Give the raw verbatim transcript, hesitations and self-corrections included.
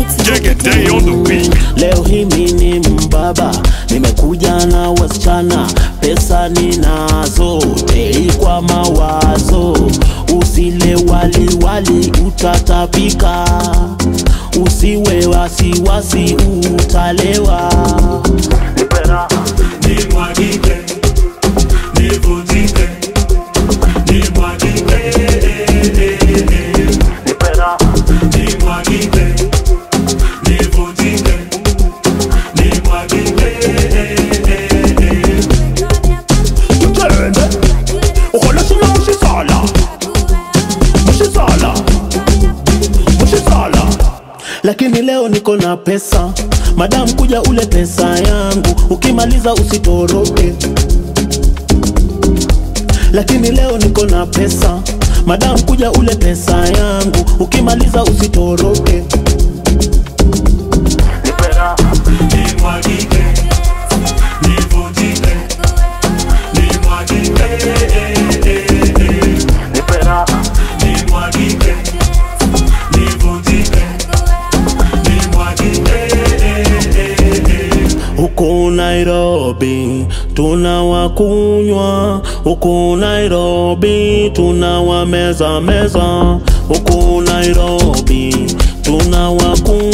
Get day on the beat. Leo hii mimi mbaba, nimekuja na wasichana, pesa ninazo, tei kwa mawazo. Usile wali wali utatapika, usiwe wasi wasi utalewa. Nipera, ni mwagike, ni vutike, ni mwagike. Nipera, ni mwagike, ni vutike, ni mwagike. Tutende, ukola shuna mushisala, mushisala, mushisala. Lakini leo niko na pesa, madam kuja ule pesa yangu, ukimaliza usitoroke. Lakini leo niko na pesa, madam kuja ule pesa yangu, ukimaliza usitoroke. Nipera, ni mwagike, ni vutike, ni mwagike. Nipera, ni mwagike, ni vutike, ni mwagike. Huko Nairobi tunawakunywa, huko Nairobi tunawameza meza, huko Nairobi tunawakunywa.